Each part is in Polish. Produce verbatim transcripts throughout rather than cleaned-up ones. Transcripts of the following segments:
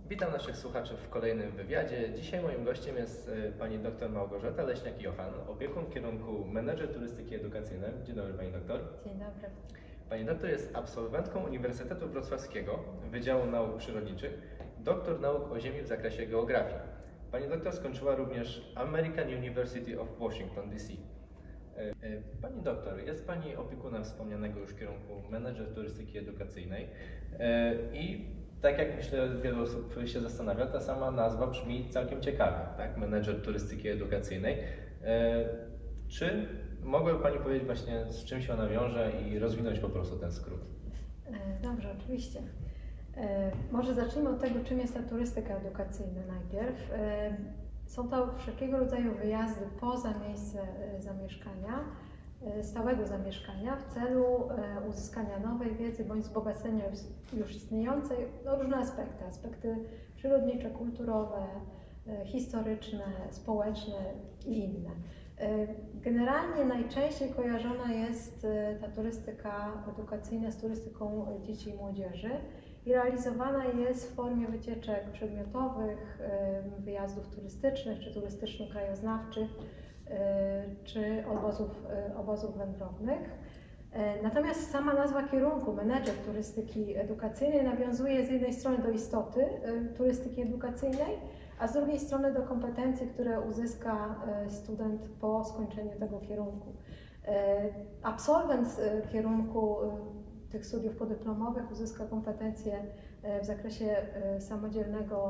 Witam naszych słuchaczy w kolejnym wywiadzie. Dzisiaj moim gościem jest pani dr Małgorzata Leśniak-Johan, opiekun kierunku Menedżer Turystyki Edukacyjnej. Dzień dobry pani doktor. Dzień dobry. Pani doktor jest absolwentką Uniwersytetu Wrocławskiego Wydziału Nauk Przyrodniczych, doktor nauk o Ziemi w zakresie geografii. Pani doktor skończyła również American University of Washington D C. Pani doktor, jest Pani opiekunem wspomnianego już kierunku Menedżer Turystyki Edukacyjnej i tak jak myślę, wiele osób się zastanawia, ta sama nazwa brzmi całkiem ciekawie, tak? Menedżer Turystyki Edukacyjnej. Czy mogłaby Pani powiedzieć właśnie, z czym się ona wiąże i rozwinąć po prostu ten skrót? Dobrze, oczywiście. Może zacznijmy od tego, czym jest ta turystyka edukacyjna najpierw. Są to wszelkiego rodzaju wyjazdy poza miejsce zamieszkania, stałego zamieszkania w celu uzyskania nowej wiedzy bądź wzbogacenia już istniejącej, no, różne aspekty, aspekty przyrodnicze, kulturowe, historyczne, społeczne i inne. Generalnie najczęściej kojarzona jest ta turystyka edukacyjna z turystyką dzieci i młodzieży i realizowana jest w formie wycieczek przedmiotowych, wyjazdów turystycznych czy turystyczno-krajoznawczych, czy obozów, obozów wędrownych. Natomiast sama nazwa kierunku, menedżer turystyki edukacyjnej, nawiązuje z jednej strony do istoty turystyki edukacyjnej, a z drugiej strony do kompetencji, które uzyska student po skończeniu tego kierunku. Absolwent kierunku tych studiów podyplomowych uzyska kompetencje w zakresie samodzielnego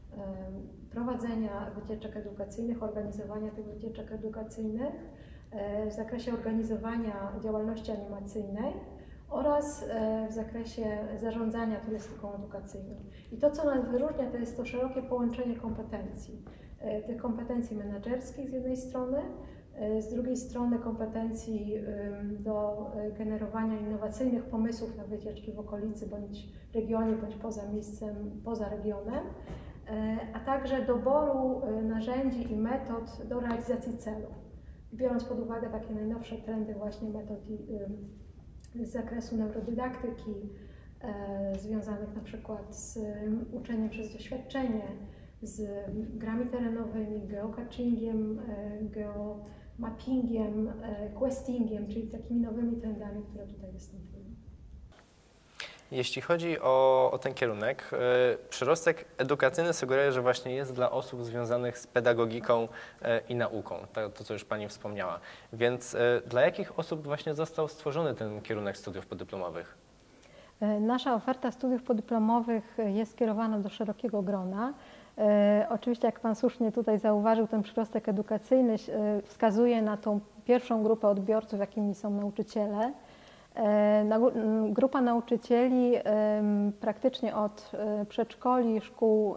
prowadzenia wycieczek edukacyjnych, organizowania tych wycieczek edukacyjnych, w zakresie organizowania działalności animacyjnej oraz w zakresie zarządzania turystyką edukacyjną. I to, co nas wyróżnia, to jest to szerokie połączenie kompetencji. Tych kompetencji menedżerskich z jednej strony, z drugiej strony kompetencji do generowania innowacyjnych pomysłów na wycieczki w okolicy bądź regionie, bądź poza miejscem, poza regionem, a także doboru narzędzi i metod do realizacji celów. Biorąc pod uwagę takie najnowsze trendy właśnie metod z zakresu neurodydaktyki, związanych na przykład z uczeniem przez doświadczenie, z grami terenowymi, geocachingiem, geomappingiem, questingiem, czyli takimi nowymi trendami, które tutaj występują. Jeśli chodzi o, o ten kierunek, yy, przyrostek edukacyjny sugeruje, że właśnie jest dla osób związanych z pedagogiką yy, i nauką, to, to co już Pani wspomniała. Więc yy, dla jakich osób właśnie został stworzony ten kierunek studiów podyplomowych? Nasza oferta studiów podyplomowych jest skierowana do szerokiego grona. E, oczywiście, jak Pan słusznie tutaj zauważył, ten przyrostek edukacyjny e, wskazuje na tą pierwszą grupę odbiorców, jakimi są nauczyciele. E, na, grupa nauczycieli e, praktycznie od e, przedszkoli, szkół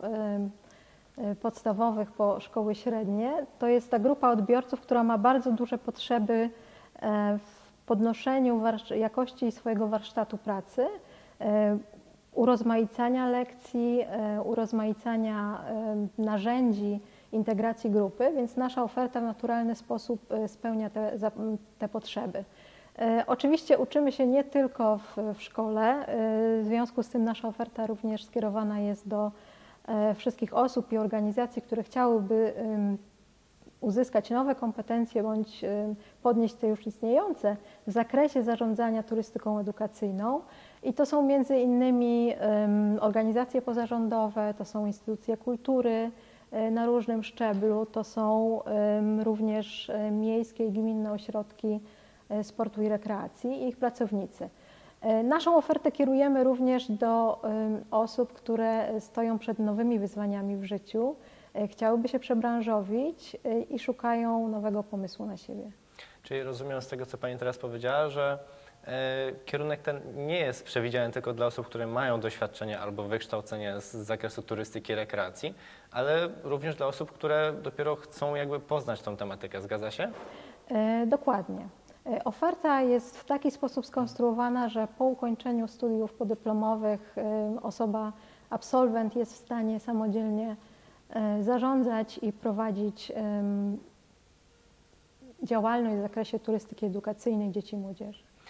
e, podstawowych po szkoły średnie, to jest ta grupa odbiorców, która ma bardzo duże potrzeby e, w podnoszeniu jakości swojego warsztatu pracy, e, urozmaicania lekcji, urozmaicania narzędzi integracji grupy, więc nasza oferta w naturalny sposób spełnia te, te potrzeby. Oczywiście uczymy się nie tylko w, w szkole, w związku z tym nasza oferta również skierowana jest do wszystkich osób i organizacji, które chciałyby uzyskać nowe kompetencje bądź podnieść te już istniejące w zakresie zarządzania turystyką edukacyjną. I to są między innymi organizacje pozarządowe, to są instytucje kultury na różnym szczeblu, to są również miejskie i gminne ośrodki sportu i rekreacji i ich pracownicy. Naszą ofertę kierujemy również do osób, które stoją przed nowymi wyzwaniami w życiu, chciałyby się przebranżowić i szukają nowego pomysłu na siebie. Czyli rozumiem z tego, co Pani teraz powiedziała, że kierunek ten nie jest przewidziany tylko dla osób, które mają doświadczenie albo wykształcenie z zakresu turystyki i rekreacji, ale również dla osób, które dopiero chcą jakby poznać tą tematykę. Zgadza się? Dokładnie. Oferta jest w taki sposób skonstruowana, że po ukończeniu studiów podyplomowych osoba, absolwent jest w stanie samodzielnie zarządzać i prowadzić działalność w zakresie turystyki edukacyjnej dzieci i młodzieży.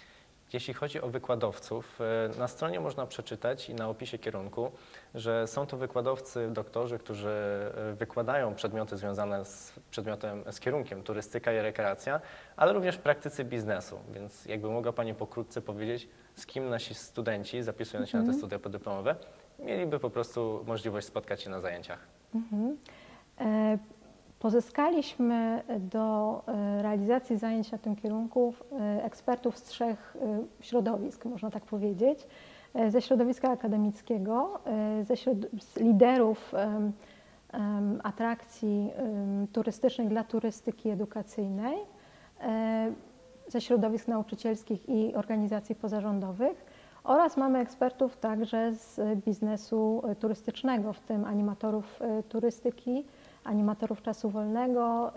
Jeśli chodzi o wykładowców, na stronie można przeczytać i na opisie kierunku, że są to wykładowcy, doktorzy, którzy wykładają przedmioty związane z przedmiotem, z kierunkiem turystyka i rekreacja, ale również praktycy biznesu. Więc jakby mogła Pani pokrótce powiedzieć, z kim nasi studenci zapisując się mm. na te studia podyplomowe mieliby po prostu możliwość spotkać się na zajęciach. Mm-hmm. e Pozyskaliśmy do realizacji zajęć na tym kierunku ekspertów z trzech środowisk, można tak powiedzieć. Ze środowiska akademickiego, ze środ z liderów um, um, atrakcji um, turystycznych dla turystyki edukacyjnej, um, ze środowisk nauczycielskich i organizacji pozarządowych oraz mamy ekspertów także z biznesu turystycznego, w tym animatorów turystyki, animatorów czasu wolnego,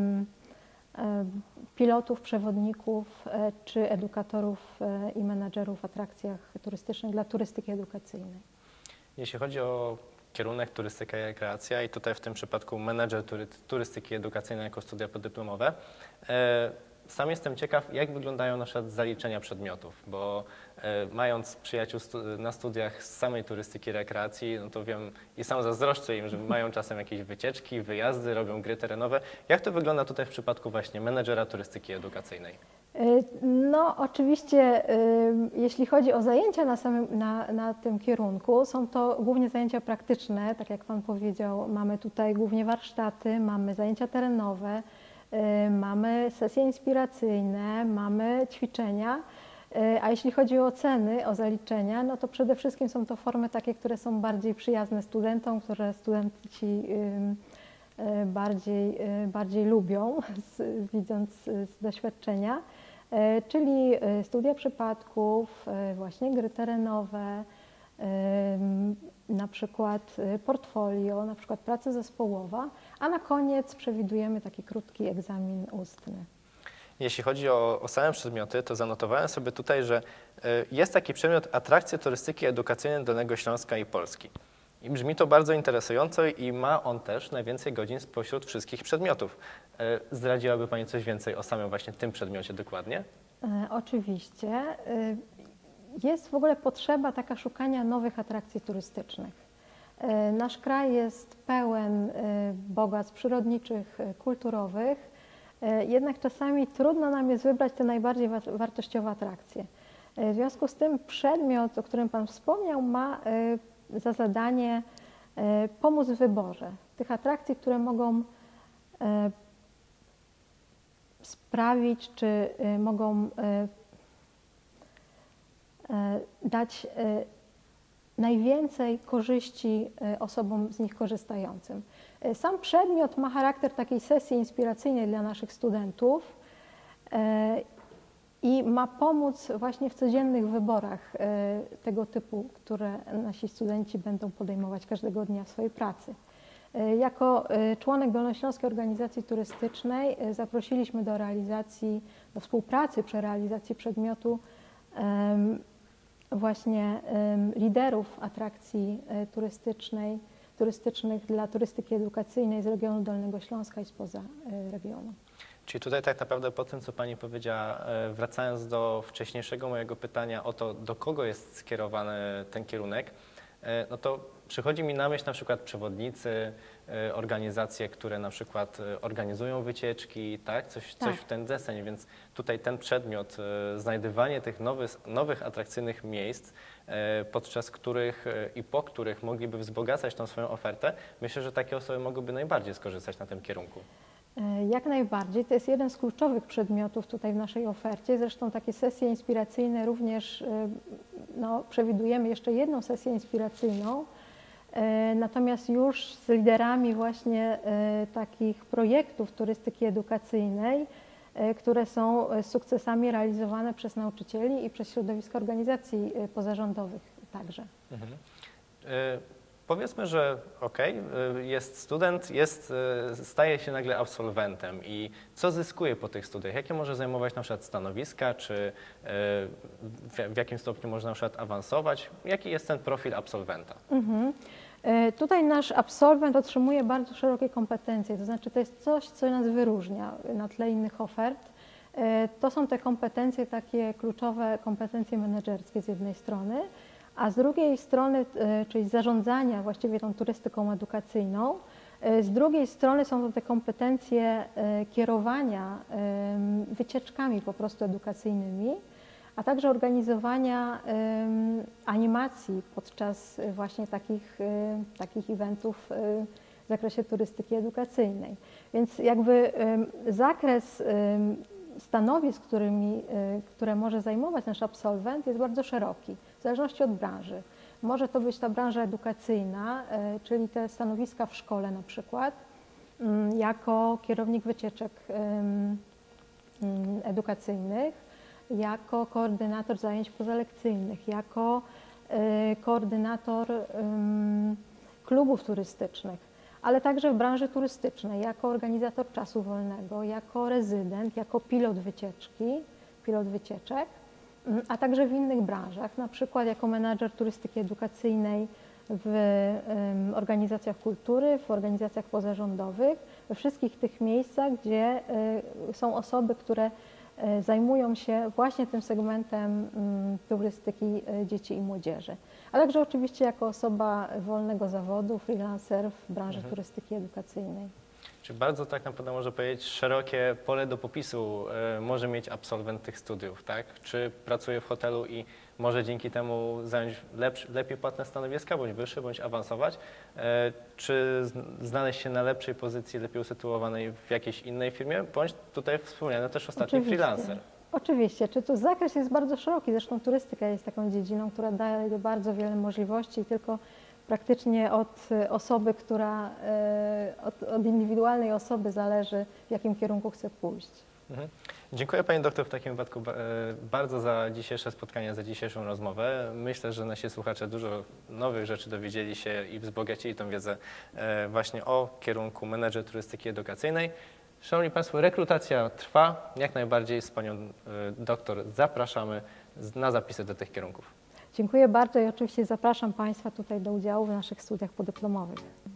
pilotów, przewodników czy edukatorów i menadżerów w atrakcjach turystycznych dla turystyki edukacyjnej. Jeśli chodzi o kierunek turystyka i rekreacja i tutaj w tym przypadku menedżer turystyki edukacyjnej jako studia podyplomowe, sam jestem ciekaw, jak wyglądają na przykład zaliczenia przedmiotów, bo e, mając przyjaciół stu na studiach z samej turystyki, rekreacji, no to wiem i sam zazdroszczę im, że mają czasem jakieś wycieczki, wyjazdy, robią gry terenowe. Jak to wygląda tutaj w przypadku właśnie menedżera turystyki edukacyjnej? No oczywiście, jeśli chodzi o zajęcia na, samym, na, na tym kierunku, są to głównie zajęcia praktyczne, tak jak Pan powiedział, mamy tutaj głównie warsztaty, mamy zajęcia terenowe, mamy sesje inspiracyjne, mamy ćwiczenia, a jeśli chodzi o oceny, o zaliczenia, no to przede wszystkim są to formy takie, które są bardziej przyjazne studentom, które studenci bardziej, bardziej lubią, widząc z doświadczenia, czyli studia przypadków, właśnie gry terenowe, na przykład portfolio, na przykład praca zespołowa, a na koniec przewidujemy taki krótki egzamin ustny. Jeśli chodzi o, o same przedmioty, to zanotowałem sobie tutaj, że jest taki przedmiot atrakcje turystyki edukacyjnej Dolnego Śląska i Polski. I brzmi to bardzo interesująco i ma on też najwięcej godzin spośród wszystkich przedmiotów. Zdradziłaby Pani coś więcej o samym właśnie tym przedmiocie dokładnie? E, oczywiście. E, Jest w ogóle potrzeba taka szukania nowych atrakcji turystycznych. Nasz kraj jest pełen bogactw przyrodniczych, kulturowych, jednak czasami trudno nam jest wybrać te najbardziej wartościowe atrakcje. W związku z tym przedmiot, o którym Pan wspomniał, ma za zadanie pomóc w wyborze tych atrakcji, które mogą sprawić, czy mogą dać najwięcej korzyści osobom z nich korzystającym. Sam przedmiot ma charakter takiej sesji inspiracyjnej dla naszych studentów i ma pomóc właśnie w codziennych wyborach tego typu, które nasi studenci będą podejmować każdego dnia w swojej pracy. Jako członek Dolnośląskiej Organizacji Turystycznej zaprosiliśmy do realizacji, do współpracy przy realizacji przedmiotu właśnie liderów atrakcji turystycznej, turystycznych dla turystyki edukacyjnej z regionu Dolnego Śląska i spoza regionu. Czyli tutaj tak naprawdę po tym, co Pani powiedziała, wracając do wcześniejszego mojego pytania o to, do kogo jest skierowany ten kierunek, no to przychodzi mi na myśl na przykład przewodnicy, organizacje, które na przykład organizują wycieczki, tak? Coś, tak. coś w ten deseń, więc tutaj ten przedmiot, znajdywanie tych nowych, nowych atrakcyjnych miejsc, podczas których i po których mogliby wzbogacać tą swoją ofertę, myślę, że takie osoby mogłyby najbardziej skorzystać na tym kierunku. Jak najbardziej. To jest jeden z kluczowych przedmiotów tutaj w naszej ofercie. Zresztą takie sesje inspiracyjne również no, przewidujemy jeszcze jedną sesję inspiracyjną. Natomiast już z liderami właśnie takich projektów turystyki edukacyjnej, które są sukcesami realizowane przez nauczycieli i przez środowiska organizacji pozarządowych także. Mhm. Y Powiedzmy, że okej, okay, jest student, jest, staje się nagle absolwentem i co zyskuje po tych studiach? Jakie może zajmować na przykład stanowiska, czy w jakim stopniu można na przykład awansować? Jaki jest ten profil absolwenta? Mhm. Tutaj nasz absolwent otrzymuje bardzo szerokie kompetencje, to znaczy to jest coś, co nas wyróżnia na tle innych ofert. To są te kompetencje, takie kluczowe kompetencje menedżerskie z jednej strony, a z drugiej strony, czyli zarządzania właściwie tą turystyką edukacyjną, z drugiej strony są to te kompetencje kierowania wycieczkami po prostu edukacyjnymi, a także organizowania animacji podczas właśnie takich, takich eventów w zakresie turystyki edukacyjnej. Więc jakby zakres stanowisk, którymi, które może zajmować nasz absolwent, jest bardzo szeroki, w zależności od branży. Może to być ta branża edukacyjna, czyli te stanowiska w szkole na przykład, jako kierownik wycieczek edukacyjnych, jako koordynator zajęć pozalekcyjnych, jako koordynator klubów turystycznych, ale także w branży turystycznej, jako organizator czasu wolnego, jako rezydent, jako pilot wycieczki, pilot wycieczek, a także w innych branżach, na przykład jako menadżer turystyki edukacyjnej w organizacjach kultury, w organizacjach pozarządowych, we wszystkich tych miejscach, gdzie są osoby, które zajmują się właśnie tym segmentem turystyki dzieci i młodzieży. A także oczywiście jako osoba wolnego zawodu, freelancer w branży mhm. turystyki edukacyjnej. Czyli bardzo tak naprawdę można powiedzieć, szerokie pole do popisu y, może mieć absolwent tych studiów, tak? Czy pracuje w hotelu i może dzięki temu zająć lepszy, lepiej płatne stanowiska, bądź wyższe, bądź awansować, y, czy znaleźć się na lepszej pozycji, lepiej usytuowanej w jakiejś innej firmie, bądź tutaj wspomniany też ostatni Oczywiście. freelancer. Oczywiście, czy to zakres jest bardzo szeroki, zresztą turystyka jest taką dziedziną, która daje bardzo wiele możliwości, tylko praktycznie od osoby, która, od, od indywidualnej osoby zależy, w jakim kierunku chce pójść. Mhm. Dziękuję Pani doktor w takim wypadku bardzo za dzisiejsze spotkanie, za dzisiejszą rozmowę. Myślę, że nasi słuchacze dużo nowych rzeczy dowiedzieli się i wzbogacili tą wiedzę właśnie o kierunku menedżer turystyki edukacyjnej. Szanowni Państwo, rekrutacja trwa. Jak najbardziej z Panią doktor zapraszamy na zapisy do tych kierunków. Dziękuję bardzo i oczywiście zapraszam Państwa tutaj do udziału w naszych studiach podyplomowych.